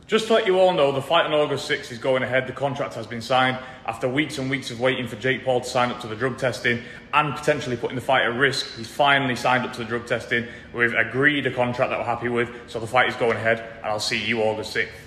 Just to let you all know, the fight on August 6th is going ahead. The contract has been signed after weeks and weeks of waiting for Jake Paul to sign up to the drug testing and potentially putting the fight at risk. He's finally signed up to the drug testing. We've agreed a contract that we're happy with, so the fight is going ahead, and I'll see you August 6th.